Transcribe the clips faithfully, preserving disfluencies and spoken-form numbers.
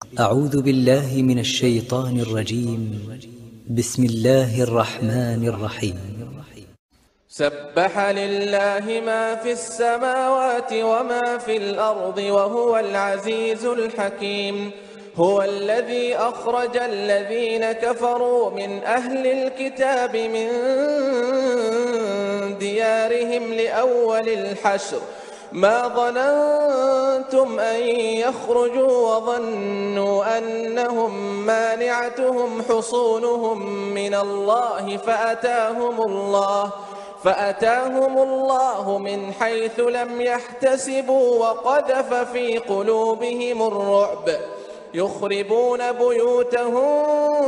أعوذ بالله من الشيطان الرجيم. بسم الله الرحمن الرحيم. سبح لله ما في السماوات وما في الأرض وهو العزيز الحكيم. هو الذي أخرج الذين كفروا من أهل الكتاب من ديارهم لأول الحشر ما ظننتم أن يخرجوا وظنوا أنهم مانعتهم حصونهم من الله فأتاهم الله فأتاهم الله من حيث لم يحتسبوا وقذف في قلوبهم الرعب يخربون بيوتهم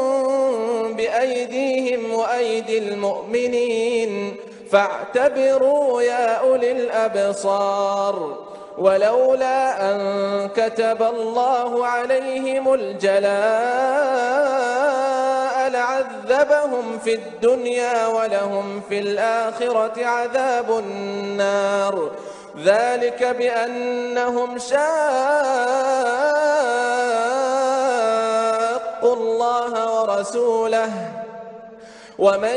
بأيديهم وأيدي المؤمنين فاعتبروا يا أولي الأبصار. ولولا أن كتب الله عليهم الجلاء لعذبهم في الدنيا ولهم في الآخرة عذاب النار. ذلك بأنهم شاقوا الله ورسوله ومن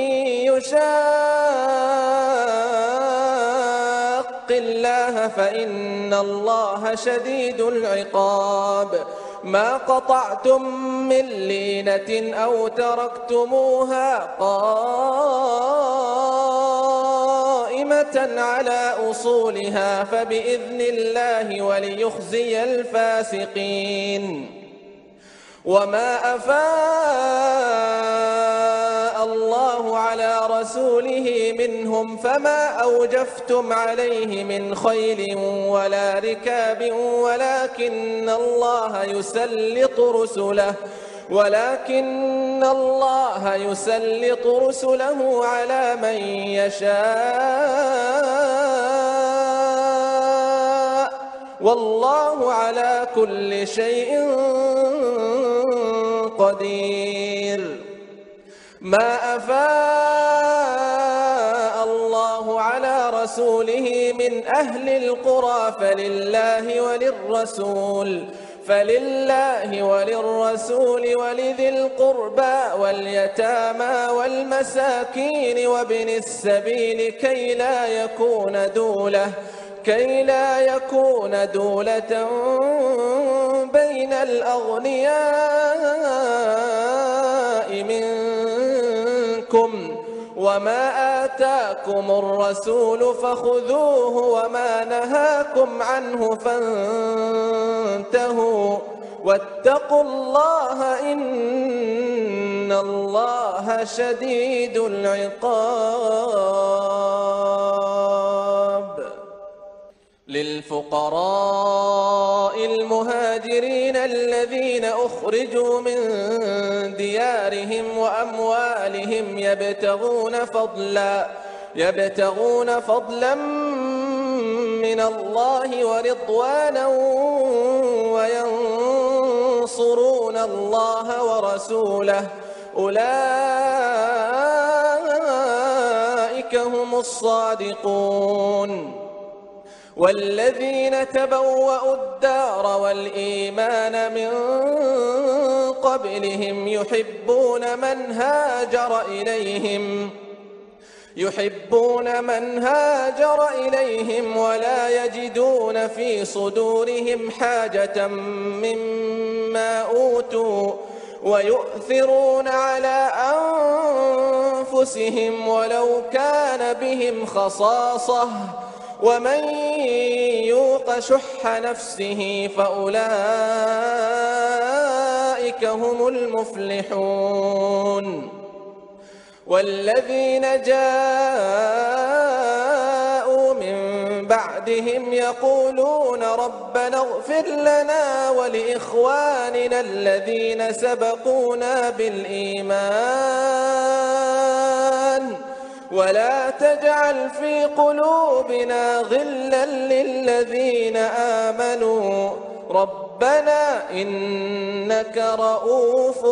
يشاق الله فإن الله شديد العقاب. ما قطعتم من لينة أو تركتموها قائمة على أصولها فبإذن الله وليخزي الفاسقين. وما أفاء الله على رسوله منهم فما أوجفتم عليه من خيل ولا ركاب ولكن الله يسلط رسله ولكن الله يسلط رسله على من يشاء والله على كل شيء قدير. ما أفاء الله على رسوله من أهل القرى فلله وللرسول فلله وللرسول ولذي القربى واليتامى والمساكين وابن السبيل كي لا يكون دولة كي لا يكون دولة بين الأغنياء منكم. وما آتاكم الرسول فخذوه وما نهاكم عنه فانتهوا واتقوا الله إن الله شديد العقاب. للفقراء المهاجرين الذين أخرجوا من ديارهم وأموالهم يبتغون فضلا يبتغون فضلا من الله ورضوانا وينصرون الله ورسوله أولئك هم الصادقون. والذين تبوأوا الدار والإيمان من قبلهم يحبون من هاجر إليهم يحبون من هاجر إليهم ولا يجدون في صدورهم حاجة مما أوتوا ويؤثرون على أنفسهم ولو كان بهم خصاصة ومن يوق شح نفسه فأولئك هم المفلحون. والذين جاءوا من بعدهم يقولون ربنا اغفر لنا ولإخواننا الذين سبقونا بالإيمان ولا تجعل في قلوبنا غلا للذين آمنوا ربنا إنك رؤوف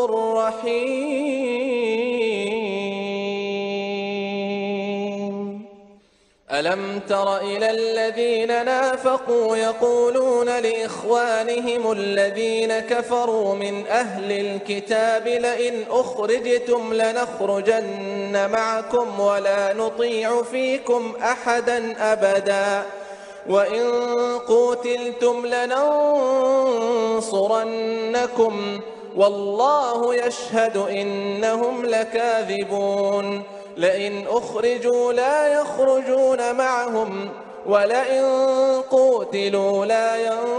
رحيم. ألم تر إلى الذين نافقوا يقولون لإخوانهم الذين كفروا من أهل الكتاب لئن أخرجتم لنخرجن معكم ولا نطيع فيكم أحدا أبدا وإن قوتلتم لننصرنكم والله يشهد إنهم لكاذبون لئن أخرجوا لا يخرجون معهم ولئن قوتلوا لا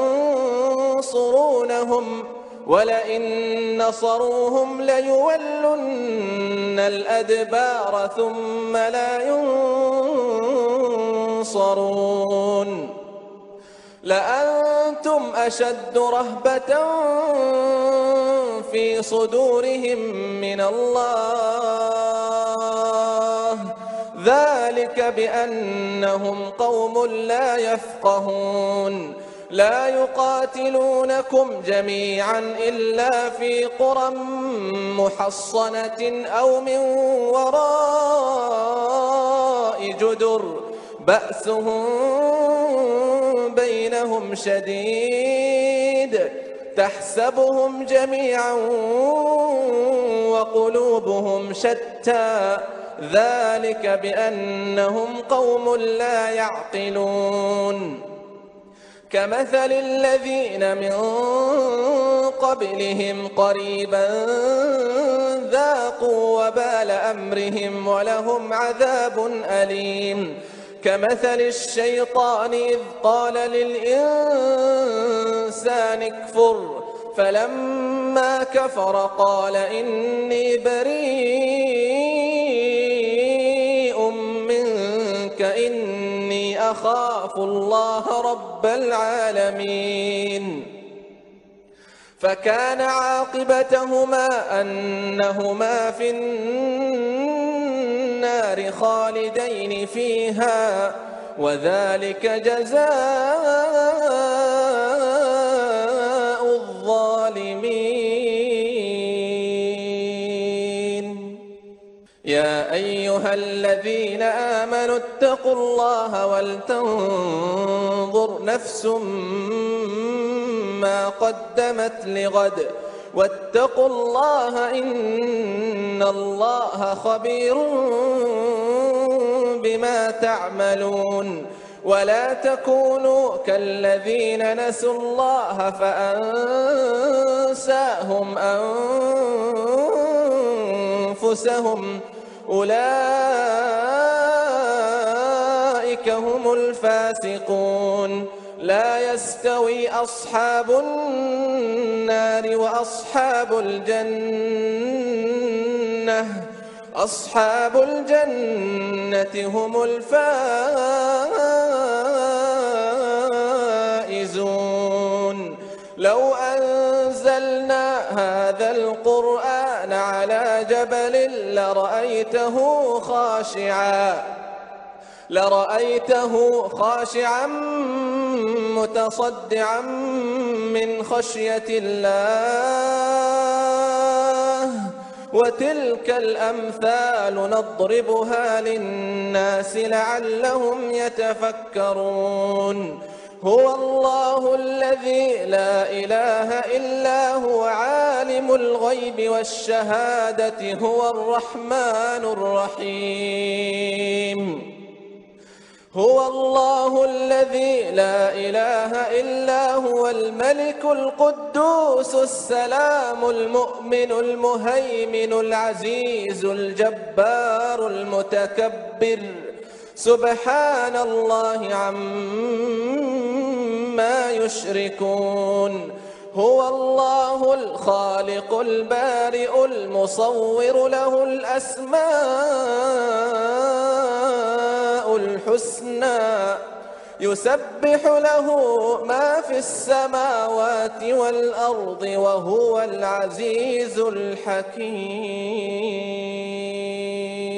ينصرونهم ولئن نصروهم ليولن الأدبار ثم لا ينصرون لأنتم أشد رهبة في صدورهم من الله ذلك بأنهم قوم لا يفقهون لا يقاتلونكم جميعا إلا في قرى محصنة أو من وراء جدر بأسهم بينهم شديد تحسبهم جميعا وقلوبهم شتى ذلك بأنهم قوم لا يعقلون كمثل الذين من قبلهم قريبا ذاقوا وبال أمرهم ولهم عذاب أليم كمثل الشيطان إذ قال للإنسان اكفر فلما كفر قال إني بريء منك إني أخاف الله رب العالمين فكان عاقبتهما أنهما في النار خالدين فيها وذلك جزاء الظالمين يا أيها الذين آمنوا اتقوا الله ولتنظر نفس ما قدمت لغد واتقوا الله إن الله خبير بما تعملون ولا تكونوا كالذين نسوا الله فأنساهم أنفسهم أولئك هم الفاسقون لا يستوي أصحاب النار وأصحاب الجنة أصحاب الجنة هم الفائزون لو أنزلنا هذا القرآن على جبل لرأيته خاشعا لرأيته خاشعا متصدعا من خشية الله وتلك الأمثال نضربها للناس لعلهم يتفكرون هو الله الذي لا إله إلا هو عالم الغيب والشهادة هو الرحمن الرحيم هو الله الذي لا إله إلا هو الملك القدوس السلام المؤمن المهيمن العزيز الجبار المتكبر سبحان الله عما يشركون هو الله الخالق البارئ المصور له الأسماء الحسنى يسبح له ما في السماوات والأرض وهو العزيز الحكيم.